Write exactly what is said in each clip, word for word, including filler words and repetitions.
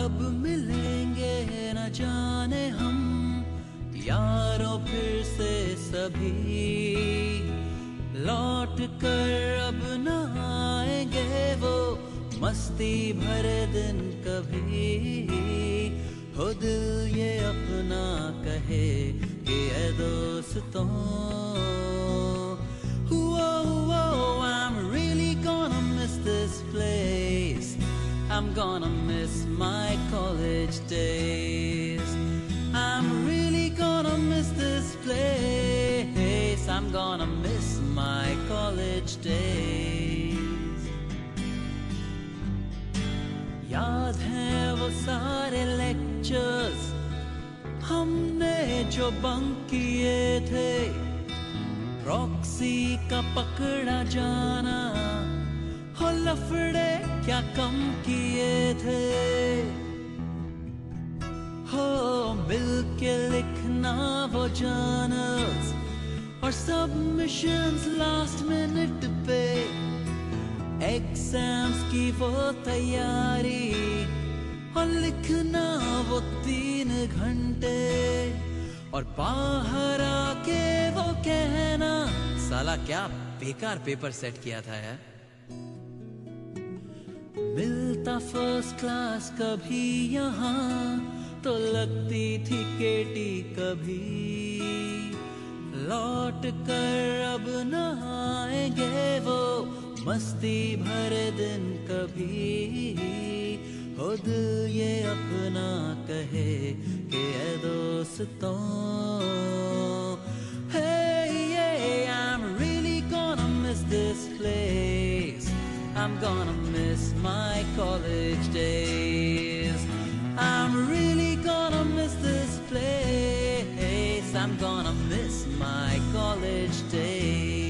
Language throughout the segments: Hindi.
कब मिलेंगे न जाने हम यारों फिर से सभी, लौट कर अब न आएंगे वो मस्ती भरे दिन कभी। हो दिल ये अपना कहे कि ऐ दोस्तों, I'm really gonna miss this place. I'm gonna miss my college days. I'm really gonna miss this place. I'm gonna miss my college days. याद हैं वो सारे lectures हमने जो बंक किए थे, प्रॉक्सी का पकड़ा जाना, हो लफड़े क्या कम किए थे। हो मिल के लिखना वो जर्नल्स और सबमिशंस लास्ट मिनट पे, एग्जाम्स की वो तैयारी और लिखना वो तीन घंटे, और बाहर आके वो कहना साला क्या बेकार पेपर सेट किया था यार। मिलता फर्स्ट क्लास कभी यहाँ तो लगती थी केटी कभी, लौट कर अब न आएंगे वो मस्ती भरे दिन कभी। हो दिल ये अपना कहे कि ऐ दोस्तों, hey yeah, I'm really gonna miss this place. I'm gonna miss my college days. I'm really gonna miss this place. I'm gonna miss my college days.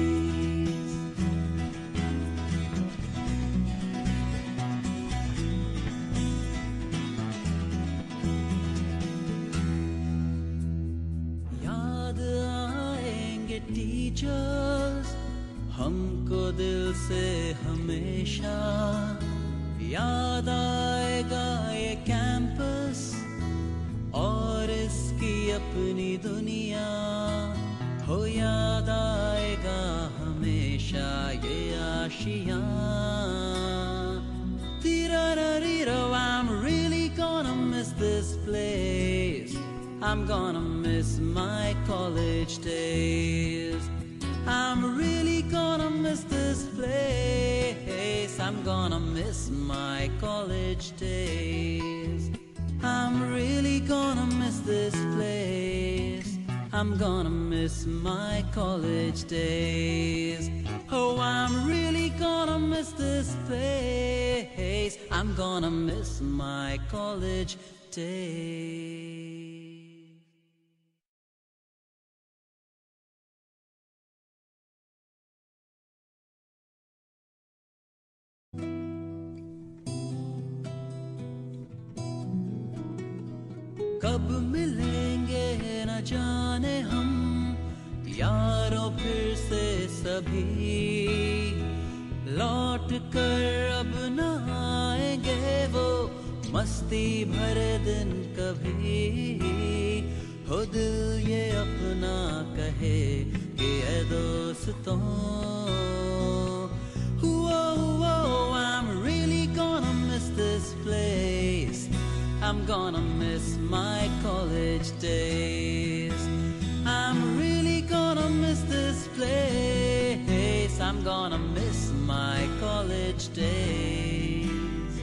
Teachers हमको दिल से हमेशा, याद आएगा ये कैंपस और इसकी अपनी दुनिया। हो याद आएगा हमेशा ये आशियाँ। Tirarariro, I'm really gonna miss this place. I'm gonna miss my college days. I'm really gonna miss this place. I'm gonna miss my college days. I'm really gonna miss this place. I'm gonna miss my college days. Oh, I'm really gonna miss this place. I'm gonna miss my college days. कब मिलेंगे न जाने हम यारों फिर से सभी, लौट कर अब न आएंगे वो मस्ती भरे दिन कभी। हो दिल ये अपना कहे कि ऐ दोस्तों, I'm really gonna miss this place. I'm gonna miss my college days. I'm really gonna miss this place. I'm gonna miss my college days.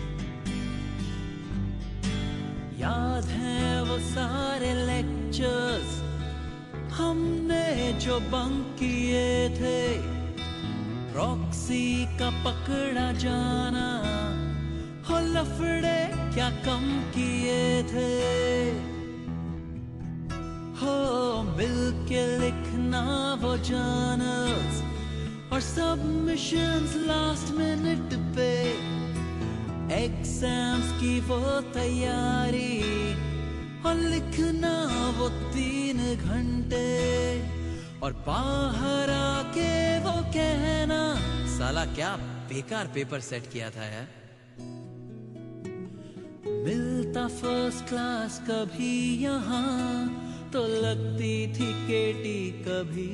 याद हैं वो सारे lectures हमने जो बंक किए थे, प्रॉक्सी का पकड़ा जाना, हो लफड़े क्या कम किए थे। हो मिल के लिखना वो जर्नल्स और सबमिशंस लास्ट मिनट पे, एग्जाम्स की वो तैयारी और लिखना वो तीन घंटे, और बाहर आके वो कहना साला क्या बेकार पेपर सेट किया था यार। मिल था फर्स्ट क्लास कभी यहाँ, तो लगती थी केटी कभी।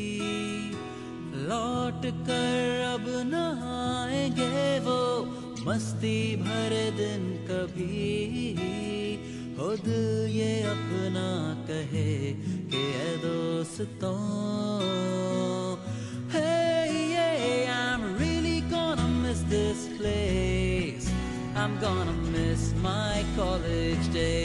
लौट कर अब न आएंगे वो मस्ती भरे दिन कभी। हो दिल ये अपना कहे कि ऐ दोस्तों, hey yeah, I'm really gonna miss this place. I'm gonna miss my college days.